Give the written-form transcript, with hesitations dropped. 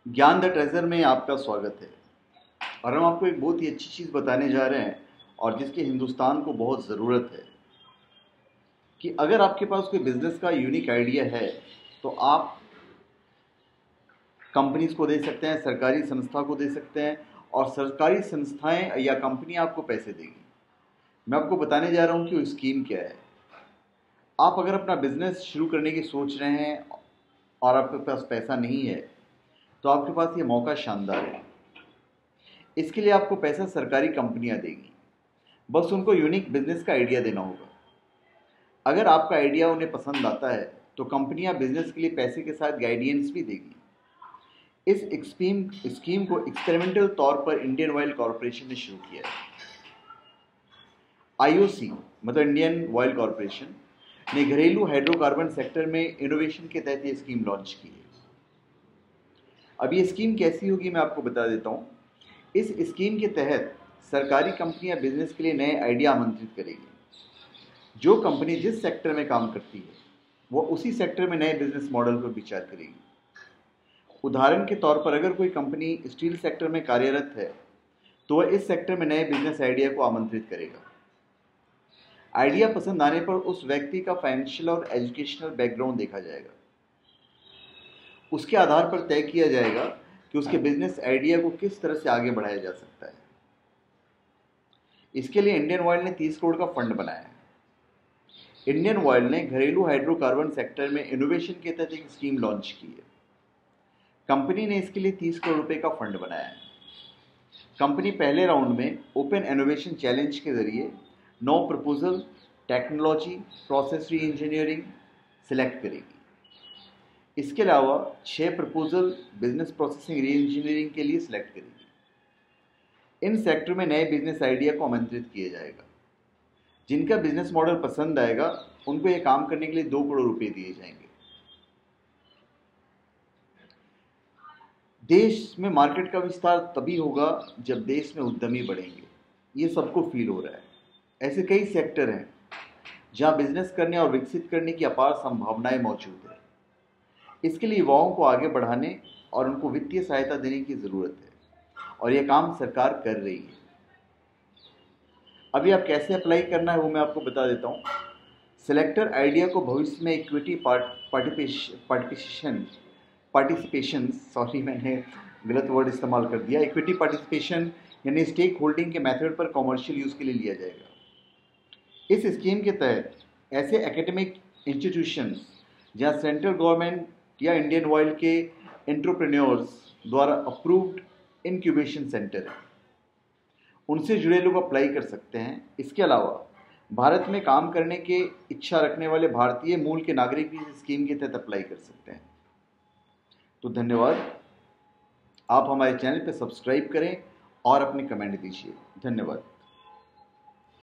ज्ञान the treasure में आपका स्वागत है। और हम आपको एक बहुत ही अच्छी चीज़ बताने जा रहे हैं और जिसकी हिंदुस्तान को बहुत ज़रूरत है कि अगर आपके पास कोई बिजनेस का यूनिक आइडिया है तो आप कंपनीज को दे सकते हैं, सरकारी संस्था को दे सकते हैं और सरकारी संस्थाएं या कंपनी आपको पैसे देगी। मैं आपको बताने जा रहा हूं कि वो स्कीम क्या है। आप अगर अपना बिजनेस शुरू करने की सोच रहे हैं और आपके पास पैसा नहीं है तो आपके पास ये मौका शानदार है। इसके लिए आपको पैसा सरकारी कंपनियां देगी, बस उनको यूनिक बिजनेस का आइडिया देना होगा। अगर आपका आइडिया उन्हें पसंद आता है तो कंपनियां बिजनेस के लिए पैसे के साथ गाइडेंस भी देगी। इस स्कीम को एक्सपेरिमेंटल तौर पर इंडियन ऑयल कॉरपोरेशन ने शुरू किया है। आईओसी मतलब इंडियन ऑयल कॉरपोरेशन ने घरेलू हाइड्रोकार्बन सेक्टर में इनोवेशन के तहत ये स्कीम लॉन्च की है। अब ये स्कीम कैसी होगी मैं आपको बता देता हूँ। इस स्कीम के तहत सरकारी कंपनियां बिजनेस के लिए नए आइडिया आमंत्रित करेगी। जो कंपनी जिस सेक्टर में काम करती है वो उसी सेक्टर में नए बिजनेस मॉडल पर विचार करेगी। उदाहरण के तौर पर अगर कोई कंपनी स्टील सेक्टर में कार्यरत है तो वह इस सेक्टर में नए बिजनेस आइडिया को आमंत्रित करेगा। आइडिया पसंद आने पर उस व्यक्ति का फाइनेंशियल और एजुकेशनल बैकग्राउंड देखा जाएगा। उसके आधार पर तय किया जाएगा कि उसके बिजनेस आइडिया को किस तरह से आगे बढ़ाया जा सकता है। इसके लिए इंडियन ऑयल ने 30 करोड़ का फंड बनाया है। इंडियन ऑयल ने घरेलू हाइड्रोकार्बन सेक्टर में इनोवेशन के तहत एक स्कीम लॉन्च की है। कंपनी ने इसके लिए 30 करोड़ रुपए का फंड बनाया है। कंपनी पहले राउंड में ओपन इनोवेशन चैलेंज के जरिए 9 proposal technology process re engineering select करेगी। इसके अलावा 6 proposal business processing re engineering के लिए सिलेक्ट करेगी। इन सेक्टर में नए बिजनेस आइडिया को आमंत्रित किया जाएगा। जिनका बिजनेस मॉडल पसंद आएगा उनको ये काम करने के लिए 2 करोड़ रुपए दिए जाएंगे। देश में मार्केट का विस्तार तभी होगा जब देश में उद्यमी बढ़ेंगे। ये सबको फील हो रहा है। ऐसे कई सेक्टर हैं जहां बिजनेस करने और विकसित करने की अपार संभावनाएं मौजूद है। इसके लिए युवाओं को आगे बढ़ाने और उनको वित्तीय सहायता देने की जरूरत है और यह काम सरकार कर रही है। अभी आप कैसे अप्लाई करना है वो मैं आपको बता देता हूँ। सिलेक्टर आइडिया को भविष्य में इक्विटी पार्टिसिपेशन मैंने गलत वर्ड इस्तेमाल कर दिया। इक्विटी पार्टिसिपेशन यानी स्टेक होल्डिंग के मेथड पर कॉमर्शियल यूज़ के लिए लिया जाएगा। इस स्कीम के तहत ऐसे एकेडमिक इंस्टीट्यूशंस जहां सेंट्रल गवर्नमेंट या इंडियन ऑयल के एंटरप्रेन्योर्स द्वारा अप्रूव्ड इंक्यूबेशन सेंटर है, उनसे जुड़े लोग अप्लाई कर सकते हैं। इसके अलावा भारत में काम करने के इच्छा रखने वाले भारतीय मूल के नागरिक भी इस स्कीम के तहत अप्लाई कर सकते हैं। तो धन्यवाद। आप हमारे चैनल पर सब्सक्राइब करें और अपने कमेंट दीजिए। धन्यवाद।